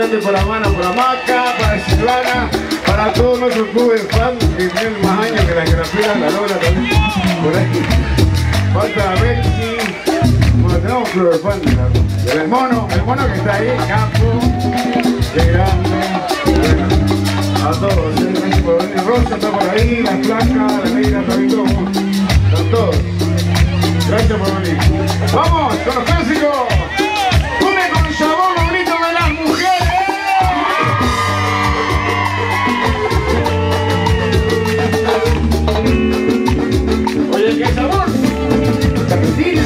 grande para Mana, para Maca, para Silvana, para todos nuestros clubes fans que tienen más años que la geografía, la Lola también, por ahí. Falta Betsy, bueno, tenemos club de fans del mono que está ahí, Campo, qué grande, bueno, a todos, gracias por venir. Rosa está por ahí, la Flaca, la Negra también, todos, están todos. Gracias por venir. Vamos con los clásicos. Une con el sabor bonito de las mujeres. Oye, ¿qué sabor? Argentina.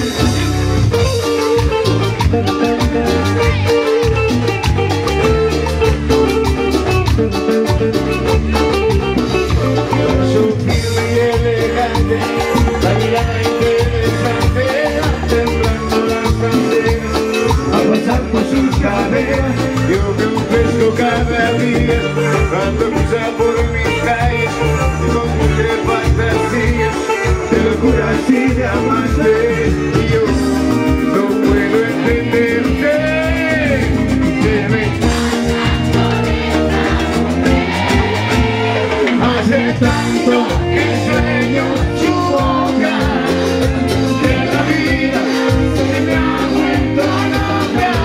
Sutil y elegante, la mirada por sus caderas, yo me ofrezco cada día, cuando cruza por mis calles, con muchas fantasías, de locuras y de amantes, y yo no puedo entenderte, que me hace tanto que sueño su boca, que la vida se me ha vuelto loca.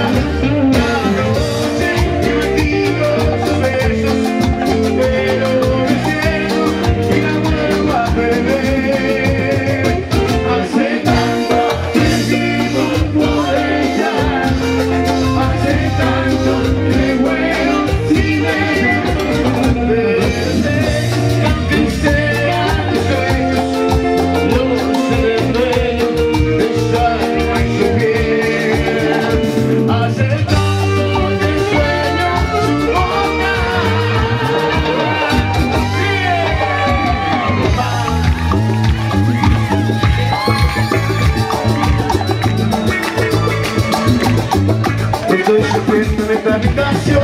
Estoy sufriendo en esta habitación,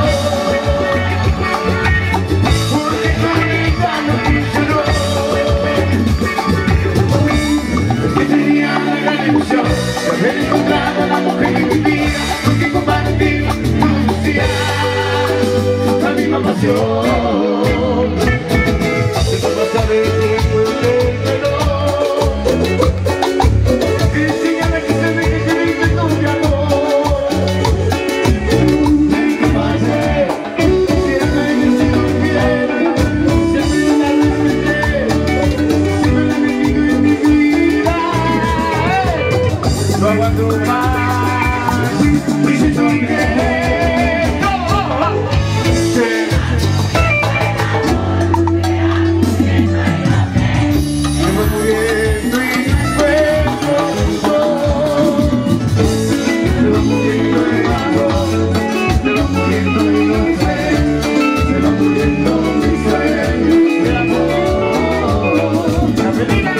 porque con ella no funcionó, que tenía la gran ilusión de haber encontrado a la mujer de mi vida, con quien compartir tus días, la misma pasión. De todo saber que puedo tenerlo, enséñame que se ve que se vive con mi amor. No aguanto más, y si estoy bien, siempre muriendo y se va muriendo el amor, se va muriendo el fe, se va muriendo mi sueño de amor. La película.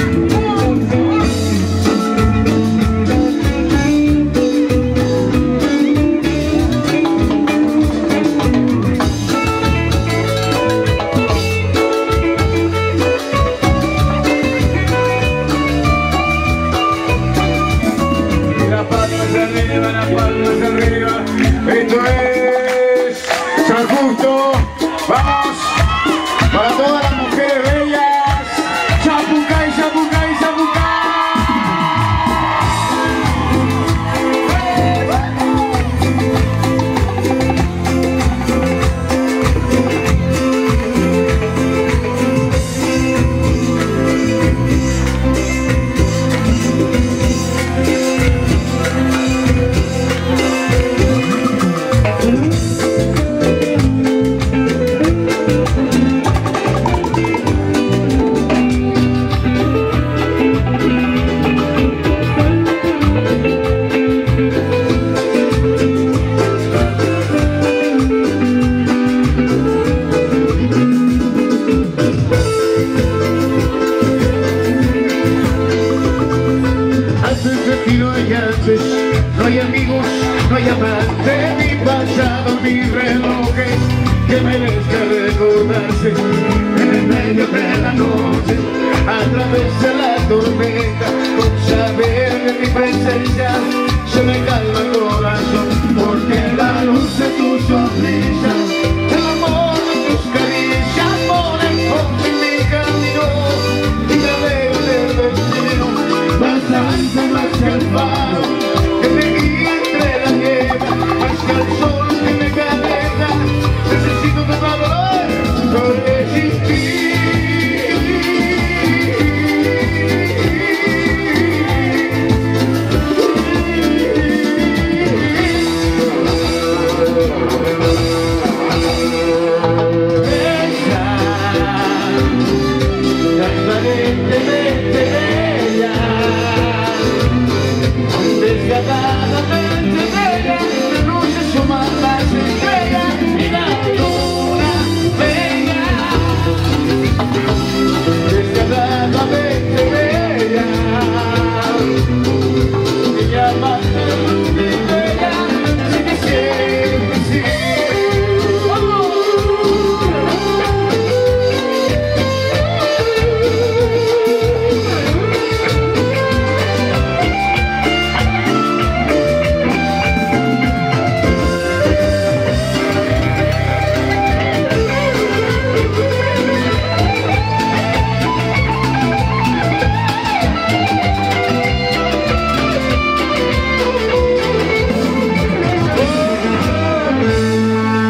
Las palmas arriba, esto es San Justo, vamos, para todas las mujeres bellas, chapucay, chapucay, chapucay. No hay amigos, no hay amante, ni pasado, ni relojes que merezca recordarse en el medio de la noche, a través de la tormenta, con saber de mi presencia se me calma todo.